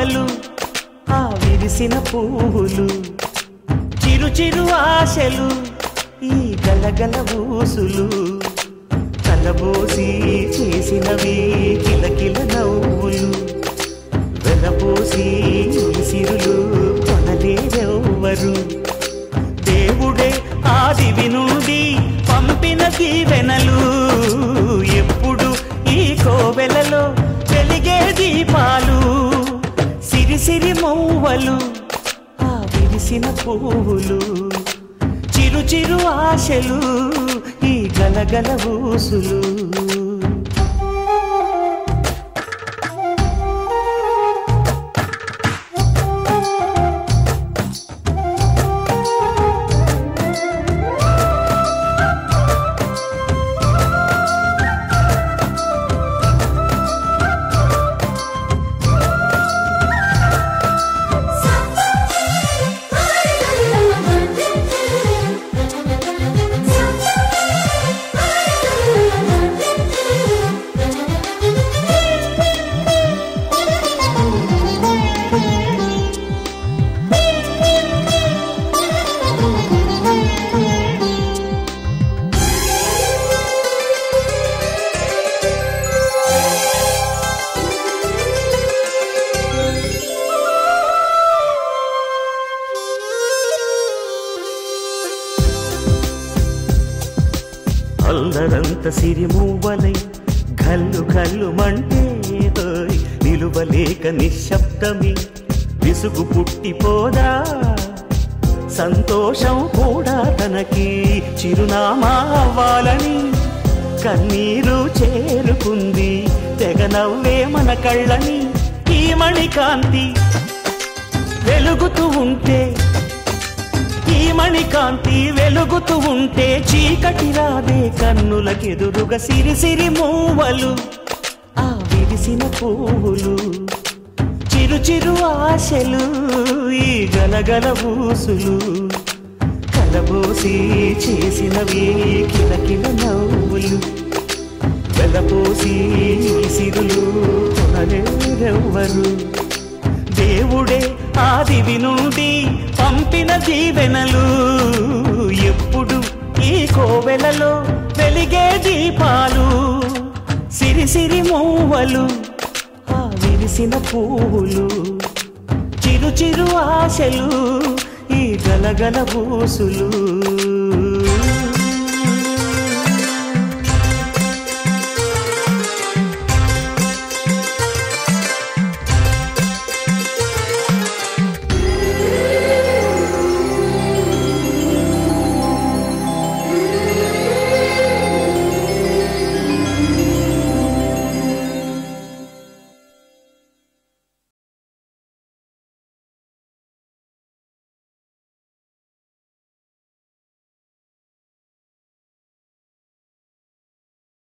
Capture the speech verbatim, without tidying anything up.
మూవలు ఆ విరిసిన పువ్వులు చిరు చిరు ఆశలు ఈ గలగల ఊసులు కలబోసి చేసినవి కిలకిల నవ్వులు వెలబోసి సిరులు కొనలేరెవ్వరు దేవుడే ఆదివి నుండి పంపిన దీవెనలు ఎప్పుడు ఈ కోవెలలో వెలిగే దీపాలు సిరి సిరి మౌవలు ఆ విరిసిన పువ్వులు చిరు చిరు ఆశలు ఈ గలగల ఊసులు అల్లరంత సిరిమూవలై గల్లు గల్లు మంటే నిలువలేక నిశ్శబ్దమి విసుగు పుట్టిపోదా సంతోషం కూడా తనకి చిరునామా అవ్వాలని కన్నీరు చేరుకుంది తెగ నవ్వే మన కళ్ళని ఈ మణికాంతి వెలుగుతూ ఉంటే ఈ మణికాంతి వెలుగుతూ ఉంటే చీకటి రాదే కన్నులకెదురుగా సిరి సిరి మూవలు ఆ విరిసిన పువ్వులు చిరు చిరు ఆశలు ఈ గలగల ఊసులు కలబోసి చేసినవి కిలకిల నవ్వులు వెలపోసి సిరులు కొనలేరెవ్వరు దేవుడే ఆదివి నుండి పంపిన దీవెనలు ఎప్పుడు ఈ కోవెలలో వెలిగే దీపాలు సిరి సిరి మూవలు ఆ విరిసిన పువ్వులు చిరు చిరు ఆశలు ఈ గలగల ఊసులు